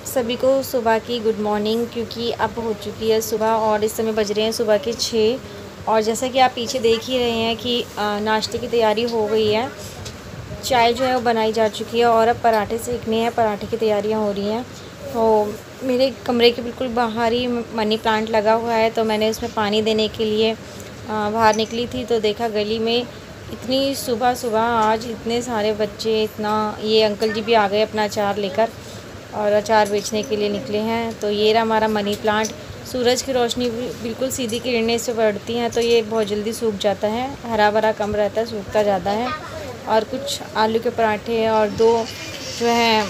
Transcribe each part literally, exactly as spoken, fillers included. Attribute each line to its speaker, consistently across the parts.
Speaker 1: सभी को सुबह की गुड मॉर्निंग, क्योंकि अब हो चुकी है सुबह और इस समय बज रहे हैं सुबह के छः। और जैसा कि आप पीछे देख ही रहे हैं कि नाश्ते की तैयारी हो गई है। चाय जो है वो बनाई जा चुकी है और अब पराठे सेकने हैं, पराठे की तैयारियां हो रही हैं। तो मेरे कमरे के बिल्कुल बाहर ही मनी प्लांट लगा हुआ है, तो मैंने उसमें पानी देने के लिए बाहर निकली थी तो देखा गली में इतनी सुबह सुबह आज इतने सारे बच्चे, इतना ये अंकल जी भी आ गए अपना अचार लेकर और अचार बेचने के लिए निकले हैं। तो ये रहा हमारा मनी प्लांट। सूरज की रोशनी बिल्कुल सीधी किरणें इस पर पड़ती हैं तो ये बहुत जल्दी सूख जाता है, हरा भरा कम रहता है, सूखता ज़्यादा है। और कुछ आलू के पराठे और दो जो है,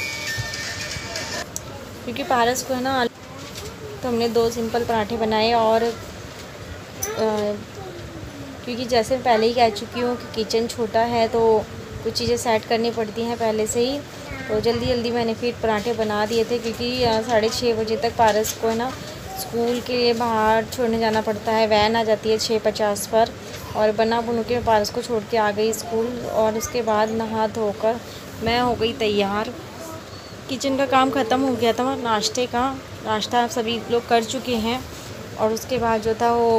Speaker 1: क्योंकि पारस को है ना, तो हमने दो सिंपल पराठे बनाए। और आ, क्योंकि जैसे मैं पहले ही कह चुकी हूँ कि किचन छोटा है तो कुछ चीज़ें सेट करनी पड़ती हैं पहले से ही। तो जल्दी जल्दी मैंने फिर पराठे बना दिए थे, क्योंकि साढ़े छः बजे तक पारस को है ना स्कूल के बाहर छोड़ने जाना पड़ता है। वैन आ जाती है छः पचास पर और बना बुन के पारस को छोड़ के आ गई स्कूल। और उसके बाद नहा धोकर मैं हो गई तैयार। किचन का काम ख़त्म हो गया था, नाश्ते का नाश्ता सभी लोग कर चुके हैं। और उसके बाद जो था वो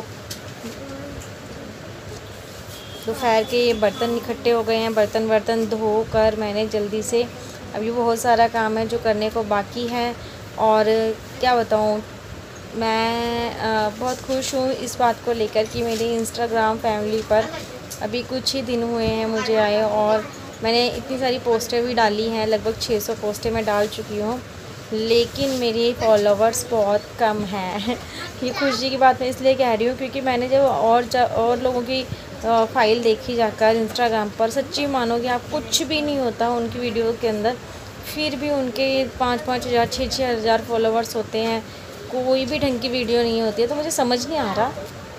Speaker 1: दोपहर के ये बर्तन इकट्ठे हो गए हैं। बर्तन बर्तन धोकर मैंने जल्दी से, अभी बहुत सारा काम है जो करने को बाकी है। और क्या बताऊँ, मैं बहुत खुश हूँ इस बात को लेकर कि मेरी इंस्टाग्राम फैमिली पर अभी कुछ ही दिन हुए हैं मुझे आए और मैंने इतनी सारी पोस्टें भी डाली हैं। लगभग छः सौ पोस्टें मैं डाल चुकी हूँ, लेकिन मेरे फॉलोवर्स बहुत कम हैं। ये खुशी की बात मैं इसलिए कह रही हूँ क्योंकि मैंने जब और और लोगों की फ़ाइल देखी जाकर इंस्टाग्राम पर, सच्ची मानोगे आप, कुछ भी नहीं होता उनकी वीडियो के अंदर, फिर भी उनके पाँच पाँच हज़ार छः छः हज़ार फॉलोवर्स होते हैं। कोई भी ढंग की वीडियो नहीं होती है। तो मुझे समझ नहीं आ रहा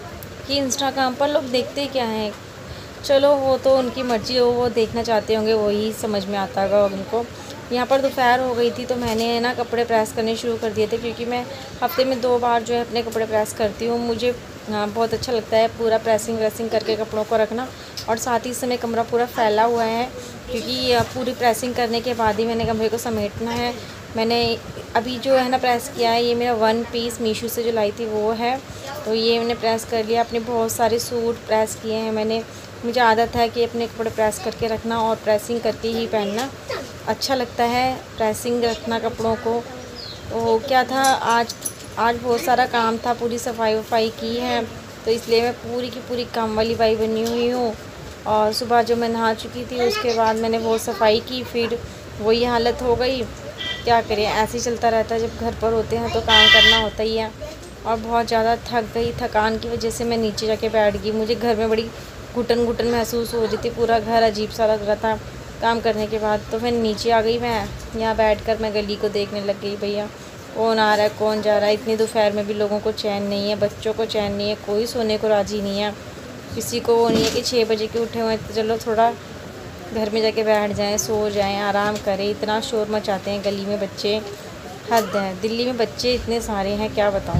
Speaker 1: कि इंस्टाग्राम पर लोग देखते क्या हैं। चलो वो तो उनकी मर्ज़ी हो, वो देखना चाहते होंगे, वही समझ में आता होगा उनको। यहाँ पर दोपहर हो गई थी तो मैंने ना कपड़े प्रेस करने शुरू कर दिए थे, क्योंकि मैं हफ्ते में दो बार जो है अपने कपड़े प्रेस करती हूँ। मुझे बहुत अच्छा लगता है पूरा प्रेसिंग व्रेसिंग करके कपड़ों को रखना। और साथ ही समय कमरा पूरा फैला हुआ है, क्योंकि पूरी प्रेसिंग करने के बाद ही मैंने कमरे को समेटना है। मैंने अभी जो है ना प्रेस किया है, ये मेरा वन पीस मीशो से जो लाई थी वो है, तो ये मैंने प्रेस कर लिया। अपने बहुत सारे सूट प्रेस किए हैं मैंने। मुझे आदत है कि अपने कपड़े प्रेस करके रखना और प्रेसिंग करके ही पहनना अच्छा लगता है, प्रेसिंग रखना कपड़ों को। तो क्या था, आज आज बहुत सारा काम था, पूरी सफाई वफाई की है, तो इसलिए मैं पूरी की पूरी काम वाली बाई बनी हुई हूँ। और सुबह जो मैं नहा चुकी थी उसके बाद मैंने बहुत सफाई की, फिर वही हालत हो गई। क्या करें, ऐसे ही चलता रहता है, जब घर पर होते हैं तो काम करना होता ही है। और बहुत ज़्यादा थक गई, थकान की वजह से मैं नीचे जाके बैठ गई। मुझे घर में बड़ी घुटन घुटन महसूस हो रही थी, पूरा घर अजीब सा लग रहा था काम करने के बाद। तो फिर नीचे आ गई मैं, यहाँ बैठकर मैं गली को देखने लग गई, भैया कौन आ रहा है कौन जा रहा है। इतनी दोपहर में भी लोगों को चैन नहीं है, बच्चों को चैन नहीं है, कोई सोने को राज़ी नहीं है। किसी को वो नहीं है कि छः बजे के उठे हुए हैं तो चलो थोड़ा घर में जाके बैठ जाएं, सो जाएं, आराम करें। इतना शोर मचाते हैं गली में बच्चे, हद है। दिल्ली में बच्चे इतने सारे हैं, क्या बताऊँ।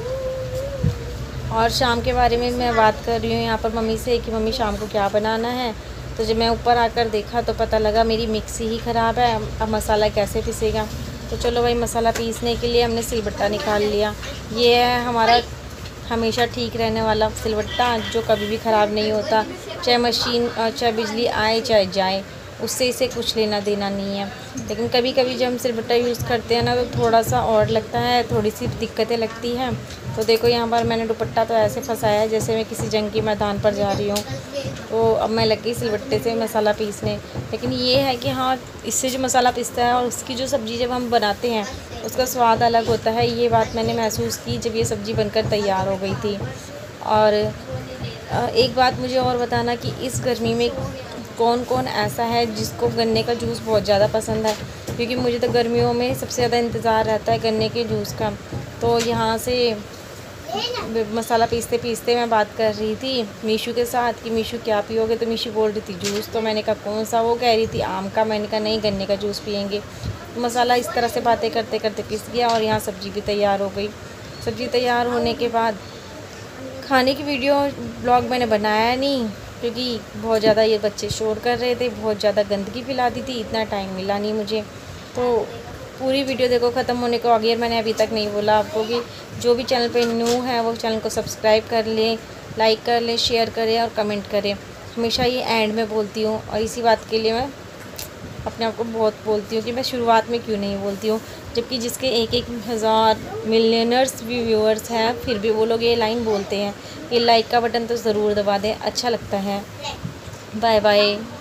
Speaker 1: और शाम के बारे में मैं बात कर रही हूँ यहाँ पर मम्मी से कि मम्मी शाम को क्या बनाना है। तो जब मैं ऊपर आकर देखा तो पता लगा मेरी मिक्सी ही ख़राब है, अब मसाला कैसे पिसेगा। तो चलो भाई, मसाला पीसने के लिए हमने सिलबट्टा निकाल लिया। ये है हमारा हमेशा ठीक रहने वाला सिलबट्टा, जो कभी भी ख़राब नहीं होता, चाहे मशीन चाहे बिजली आए चाहे जाए, उससे इसे कुछ लेना देना नहीं है। लेकिन कभी कभी जब हम सिलबट्टा यूज़ करते हैं ना तो थोड़ा सा और लगता है, थोड़ी सी दिक्कतें लगती हैं। तो देखो यहाँ पर मैंने दुपट्टा तो ऐसे फंसाया है जैसे मैं किसी जंग के मैदान पर जा रही हूँ। तो अब मैं लगी सिलबट्टे से मसाला पीसने। लेकिन ये है कि हाँ, इससे जो मसाला पिसता है और उसकी जो सब्ज़ी जब हम बनाते हैं उसका स्वाद अलग होता है। ये बात मैंने महसूस की जब ये सब्ज़ी बनकर तैयार हो गई थी। और एक बात मुझे और बताना कि इस गर्मी में कौन कौन ऐसा है जिसको गन्ने का जूस बहुत ज़्यादा पसंद है, क्योंकि मुझे तो गर्मियों में सबसे ज़्यादा इंतज़ार रहता है गन्ने के जूस का। तो यहाँ से मसाला पीसते पीसते मैं बात कर रही थी मीशू के साथ कि मीशू क्या पियोगे, तो मीशू बोल रही थी जूस। तो मैंने कहा कौन सा, वो कह रही थी आम का। मैंने कहा नहीं, गन्ने का जूस पियेंगे। तो मसाला इस तरह से बातें करते करते पिस गया और यहाँ सब्ज़ी भी तैयार हो गई। सब्ज़ी तैयार होने के बाद खाने की वीडियो ब्लॉग मैंने बनाया नहीं, क्योंकि बहुत ज़्यादा ये बच्चे शोर कर रहे थे, बहुत ज़्यादा गंदगी फैला दी थी, इतना टाइम मिला नहीं मुझे। तो पूरी वीडियो देखो ख़त्म होने को आ गई है। मैंने अभी तक नहीं बोला आपको कि जो भी चैनल पे न्यू है वो चैनल को सब्सक्राइब कर लें, लाइक कर लें, शेयर करें और कमेंट करें। हमेशा ये एंड में बोलती हूँ और इसी बात के लिए मैं अपने आप को बहुत बोलती हूँ कि मैं शुरुआत में क्यों नहीं बोलती हूँ, जबकि जिसके एक एक हज़ार मिलियनर्स भी व्यूअर्स हैं फिर भी वो लोग ये लाइन बोलते हैं कि लाइक का बटन तो ज़रूर दबा दें, अच्छा लगता है। Bye bye.